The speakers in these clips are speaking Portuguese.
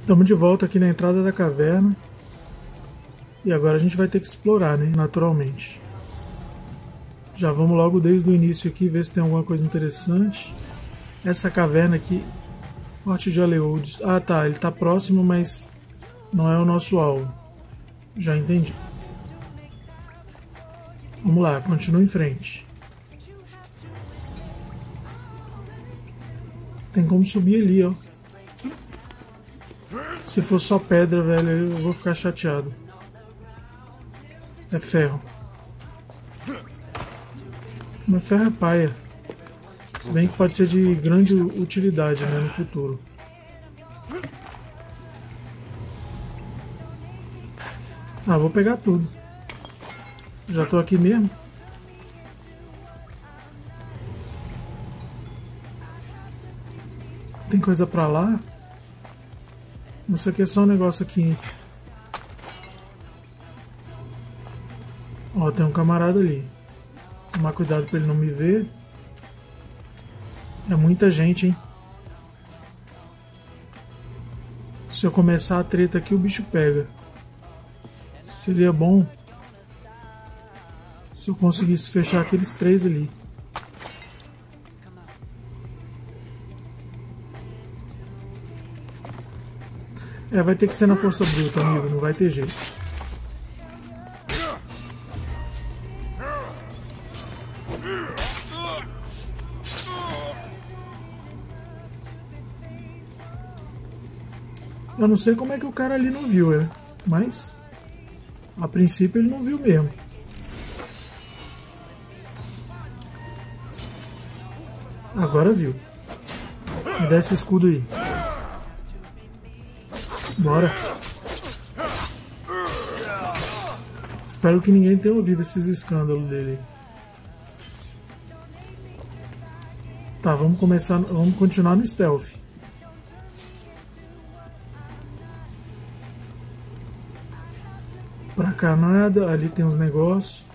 Estamos de volta aqui na entrada da caverna. E agora a gente vai ter que explorar, né? Naturalmente. Já vamos logo desde o início aqui ver se tem alguma coisa interessante. Essa caverna aqui, Forte de Aleodes. Ah tá, ele tá próximo, mas não é o nosso alvo. Já entendi. Vamos lá, continua em frente. Tem como subir ali, ó. Se for só pedra, velho, eu vou ficar chateado. É ferro. Mas ferro é paia. Se bem que pode ser de grande utilidade, né, no futuro. Ah, vou pegar tudo. Já tô aqui mesmo. Tem coisa pra lá? Isso aqui é só um negócio aqui. Ó, tem um camarada ali. Tomar cuidado pra ele não me ver. É muita gente, hein? Se eu começar a treta aqui, o bicho pega. Seria bom se eu conseguisse fechar aqueles 3 ali. É, vai ter que ser na força bruta, amigo. Não vai ter jeito. Eu não sei como é que o cara ali não viu, né? Mas a princípio ele não viu mesmo. Agora viu. Me dá esse escudo aí. Bora. Espero que ninguém tenha ouvido esses escândalos dele. Tá, vamos continuar no stealth. Pra cá nada, ali tem uns negócios.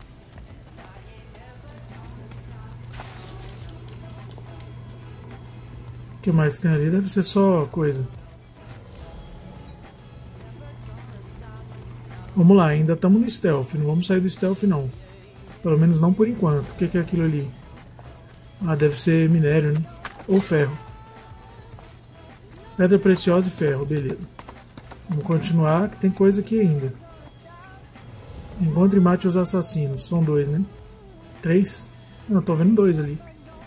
O que mais tem ali? Deve ser só coisa. Vamos lá, ainda estamos no stealth. Não vamos sair do stealth não. Pelo menos não por enquanto. O que é aquilo ali? Ah, deve ser minério, né? Ou ferro. Pedra preciosa e ferro, beleza. Vamos continuar, que tem coisa aqui ainda. Encontre e mate os assassinos. São 2, né? 3? Não, tô vendo 2 ali.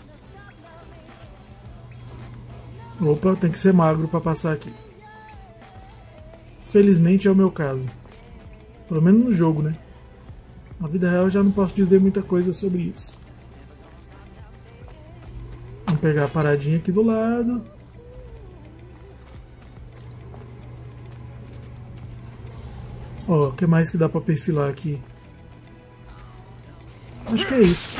Opa, tem que ser magro para passar aqui. Felizmente é o meu caso. Pelo menos no jogo, né? Na vida real eu já não posso dizer muita coisa sobre isso. Vamos pegar a paradinha aqui do lado. Ó, o que mais que dá pra perfilar aqui? Acho que é isso.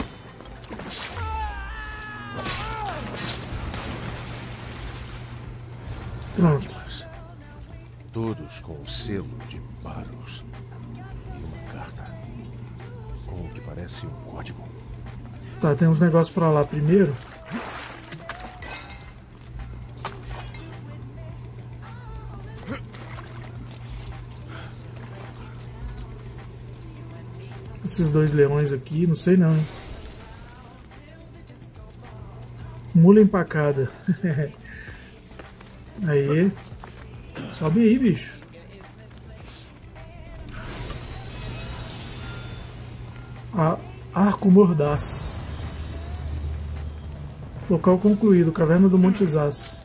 Pronto. Todos com o selo de Baros. E uma carta. Com o que parece um código. Tá, tem uns negócios pra lá primeiro. Esses 2 leões aqui, não sei não, hein? Mula empacada. Aí. Sobe aí, bicho. Arco mordaz. Local concluído. Caverna do Monte Zaz.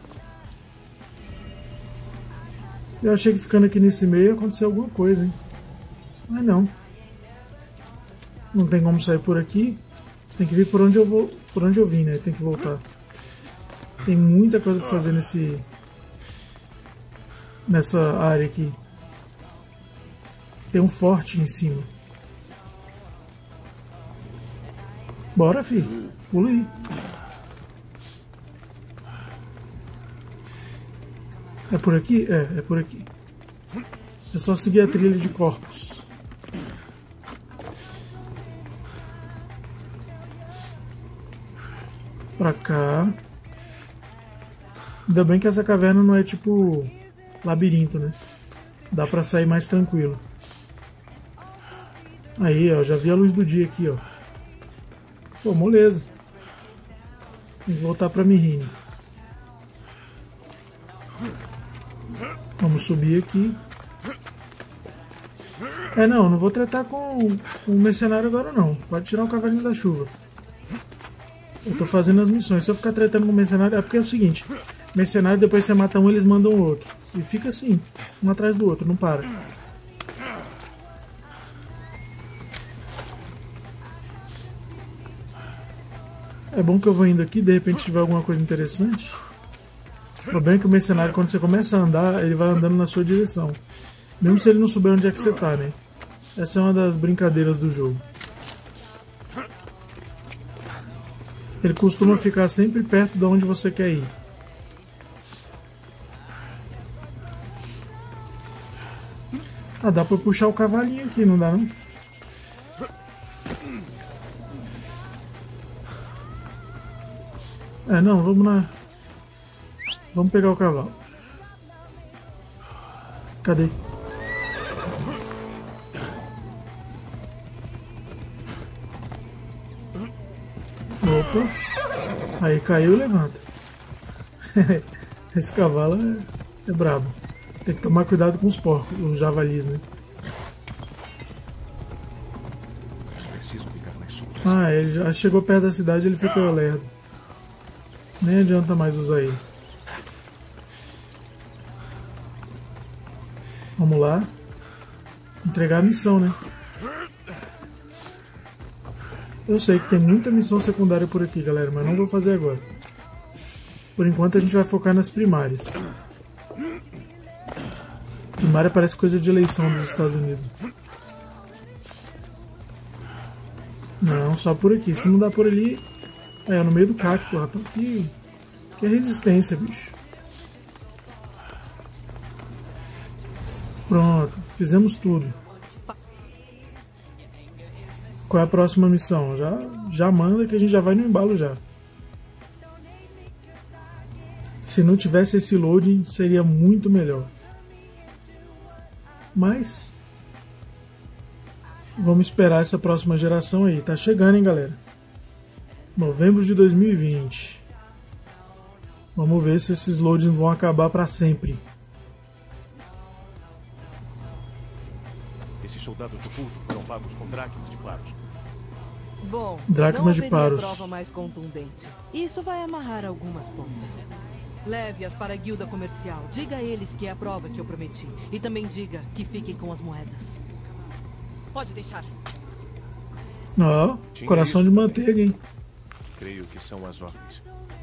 Eu achei que ficando aqui nesse meio ia acontecer alguma coisa, hein? Mas não. Não tem como sair por aqui. Tem que vir por onde eu vou. Por onde eu vim, né? Tem que voltar. Tem muita coisa pra fazer nessa área aqui. Tem um forte em cima. Bora, fi. Pula aí. É por aqui? É por aqui. É só seguir a trilha de corpos. Pra cá. Ainda bem que essa caverna não é tipo labirinto, né? Dá pra sair mais tranquilo. Aí, ó, já vi a luz do dia aqui, ó. Pô, moleza. Tem que voltar pra Myrrine. Vamos subir aqui. Não vou tratar com o mercenário agora não. Pode tirar o cavalinho da chuva. Eu tô fazendo as missões. Se eu ficar tratando com o mercenário, é porque é o seguinte. Mercenário, depois você mata um, eles mandam o outro. E fica assim, um atrás do outro, não para. É bom que eu vou indo aqui, de repente tiver alguma coisa interessante. O problema é que o mercenário, quando você começa a andar, ele vai andando na sua direção. Mesmo se ele não souber onde é que você tá, né? Essa é uma das brincadeiras do jogo. Ele costuma ficar sempre perto de onde você quer ir. Ah, dá pra puxar o cavalinho aqui, não dá não? Não, vamos lá. Vamos pegar o cavalo. Cadê? Opa. Aí caiu e levanta. Esse cavalo é brabo. Tem que tomar cuidado com os porcos, os javalis, né? Preciso ficar mais solto. Ele já chegou perto da cidade, ele ficou lerdo. Nem adianta mais usar ele. Vamos lá. Entregar a missão, né? Eu sei que tem muita missão secundária por aqui, galera, mas não vou fazer agora. Por enquanto a gente vai focar nas primárias. Primária parece coisa de eleição dos Estados Unidos. Não, só por aqui. Se não dá por ali... no meio do cacto, rapaz. Que é resistência, bicho. Pronto, fizemos tudo. Qual é a próxima missão? Já manda que a gente já vai no embalo já. Se não tivesse esse loading, seria muito melhor. Mas... vamos esperar essa próxima geração aí. Tá chegando, hein, galera? Novembro de 2020. Vamos ver se esses loadings vão acabar para sempre. Esses soldados do culto foram pagos com dracmas de Paros. Bom, Dracmas de não Paros. haveria prova mais contundente. Isso vai amarrar algumas pontas. Leve-as para a guilda comercial. Diga a eles que é a prova que eu prometi. E também diga que fiquem com as moedas. Pode deixar. Ó, coração de manteiga, hein? Creio que são as ordens.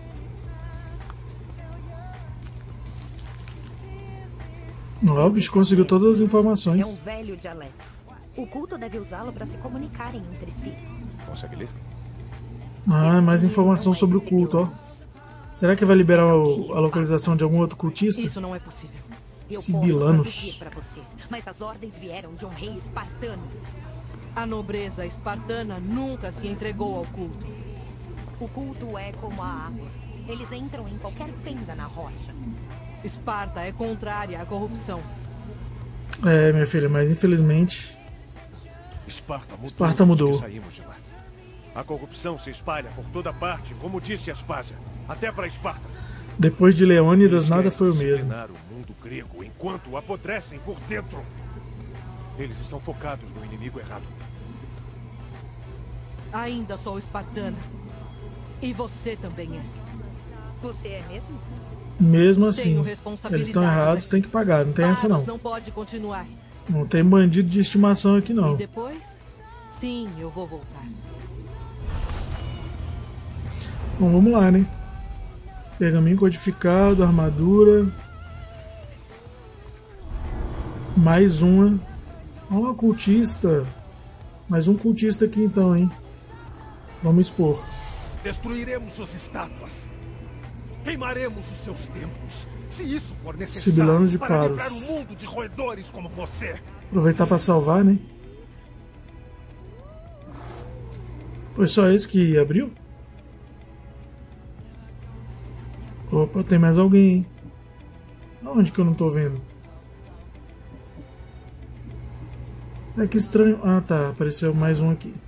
Ó, o bicho conseguiu todas as informações. É um velho dialeto. O culto deve usá-lo para se comunicarem entre si. Consegue ler? Mais informação sobre o culto, ó. Será que vai liberar a localização de algum outro cultista? Isso não é possível. Eu Sibilanos. posso traduzir para você, mas as ordens vieram de um rei espartano. A nobreza espartana nunca se entregou ao culto. O culto é como a água. Eles entram em qualquer fenda na rocha. Esparta é contrária à corrupção. Minha filha, mas infelizmente... Esparta mudou. mudou. Saímos de lá. A corrupção se espalha por toda parte, como disse Aspásia. Até para Esparta. Depois de Leônidas, Eles nada querem foi o mesmo. disciplinar o mundo grego enquanto o apodrecem por dentro. Eles estão focados no inimigo errado. Ainda sou espartana. E você também é. Você é mesmo? Mesmo assim, Tenho eles responsabilidades estão errados, aqui. tem que pagar. Não tem essa não. Não pode continuar. Não tem bandido de estimação aqui E não. depois? Sim, eu vou voltar. Bom, vamos lá, né? Pergaminho codificado, armadura. Mais uma. Ó, cultista. Mais um cultista aqui então, hein? Vamos expor. Destruiremos suas estátuas. Queimaremos os seus templos. Se isso for Sibilanos de necessário para Paros. livrar o mundo de roedores como você. Aproveitar para salvar, né? Foi só esse que abriu? Opa, tem mais alguém, hein? Aonde que eu não tô vendo? É que estranho. Ah, tá. Apareceu mais um aqui.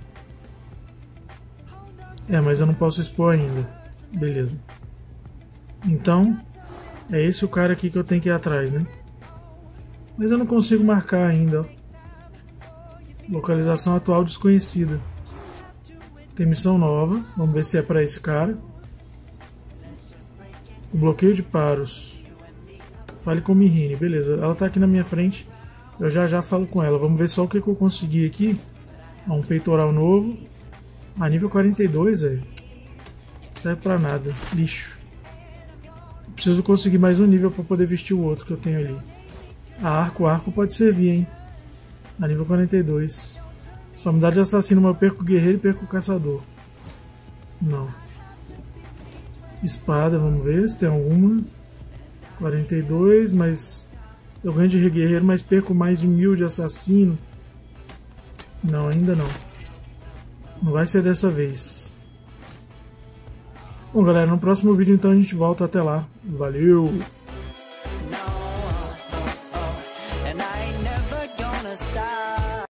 É, mas eu não posso expor ainda. Beleza. Então, é esse o cara aqui que eu tenho que ir atrás, né? Mas eu não consigo marcar ainda, ó. Localização atual desconhecida. Tem missão nova. Vamos ver se é pra esse cara. O bloqueio de Paros. Fale com Myrrine. Beleza, ela tá aqui na minha frente. Eu já falo com ela. Vamos ver só o que eu consegui aqui. Um peitoral novo. Nível 42, velho. Serve pra nada. Lixo. Preciso conseguir mais um nível pra poder vestir o outro que eu tenho ali. O arco pode servir, hein. Nível 42. Só me dá de assassino, mas eu perco o guerreiro e perco o caçador. Não. Espada, vamos ver se tem alguma. 42, mas eu ganho de guerreiro, mas perco mais de 1000 de assassino. Não, ainda não. Não vai ser dessa vez. Bom, galera, no próximo vídeo então a gente volta. Até lá. Valeu! And I ain't never gonna stop.